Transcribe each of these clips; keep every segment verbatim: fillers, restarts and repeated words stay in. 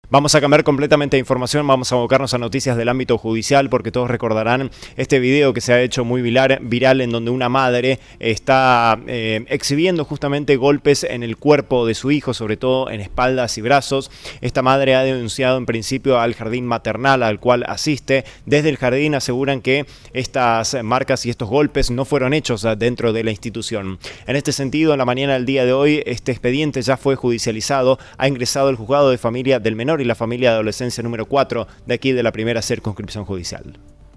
Vamos a cambiar completamente de información, vamos a abocarnos a noticias del ámbito judicial porque todos recordarán este video que se ha hecho muy viral, viral en donde una madre está eh, exhibiendo justamente golpes en el cuerpo de su hijo, sobre todo en espaldas y brazos. Esta madre ha denunciado en principio al jardín maternal al cual asiste. Desde el jardín aseguran que estas marcas y estos golpes no fueron hechos dentro de la institución. En este sentido, en la mañana del día de hoy, este expediente ya fue judicializado, ha ingresado el juzgado de familia del menor y la familia de adolescencia número cuatro de aquí de la primera circunscripción judicial.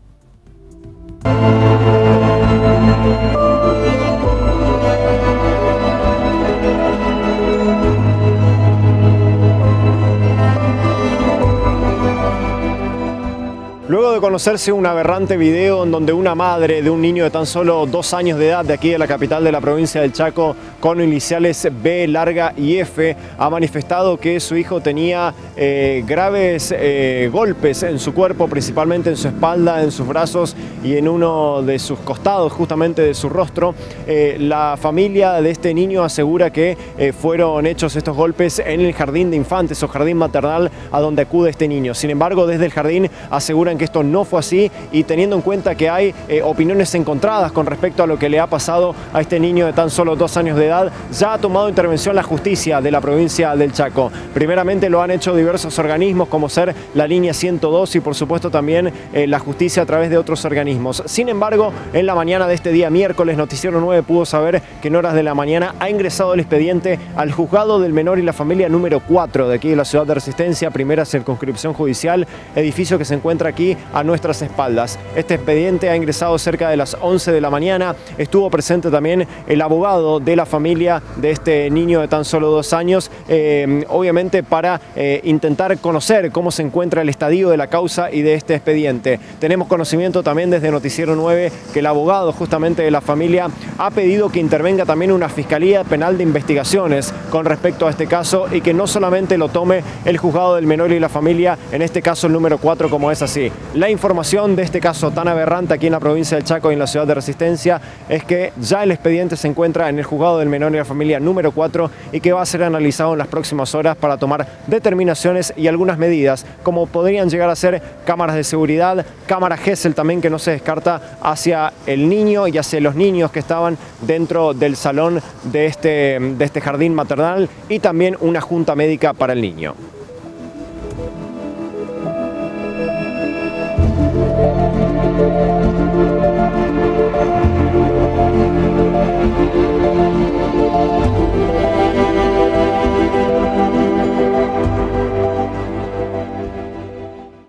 Luego de conocerse un aberrante video en donde una madre de un niño de tan solo dos años de edad de aquí de la capital de la provincia del Chaco con iniciales B larga y F ha manifestado que su hijo tenía eh, graves eh, golpes en su cuerpo, principalmente en su espalda, en sus brazos y en uno de sus costados, justamente de su rostro. Eh, la familia de este niño asegura que eh, fueron hechos estos golpes en el jardín de infantes o jardín maternal a donde acude este niño. Sin embargo, desde el jardín aseguran que esto no fue así y teniendo en cuenta que hay eh, opiniones encontradas con respecto a lo que le ha pasado a este niño de tan solo dos años de edad, ya ha tomado intervención la justicia de la provincia del Chaco. Primeramente lo han hecho diversos organismos como ser la línea ciento dos y por supuesto también eh, la justicia a través de otros organismos. Sin embargo, en la mañana de este día miércoles, Noticiero nueve pudo saber que en horas de la mañana ha ingresado el expediente al juzgado del menor y la familia número cuatro de aquí de la ciudad de Resistencia, primera circunscripción judicial, edificio que se encuentra aquí a nuestras espaldas. Este expediente ha ingresado cerca de las once de la mañana. Estuvo presente también el abogado de la familia de este niño de tan solo dos años, eh, obviamente para eh, intentar conocer cómo se encuentra el estadio de la causa y de este expediente. Tenemos conocimiento también desde Noticiero nueve que el abogado justamente de la familia ha pedido que intervenga también una Fiscalía Penal de Investigaciones con respecto a este caso y que no solamente lo tome el juzgado del menor y la familia, en este caso el número cuatro, como es así. La información de este caso tan aberrante aquí en la provincia del Chaco y en la ciudad de Resistencia es que ya el expediente se encuentra en el juzgado del menor y la familia número cuatro y que va a ser analizado en las próximas horas para tomar determinaciones y algunas medidas, como podrían llegar a ser cámaras de seguridad, cámara Gesell también que no se descarta hacia el niño y hacia los niños que estaban dentro del salón de este, de este jardín maternal y también una junta médica para el niño.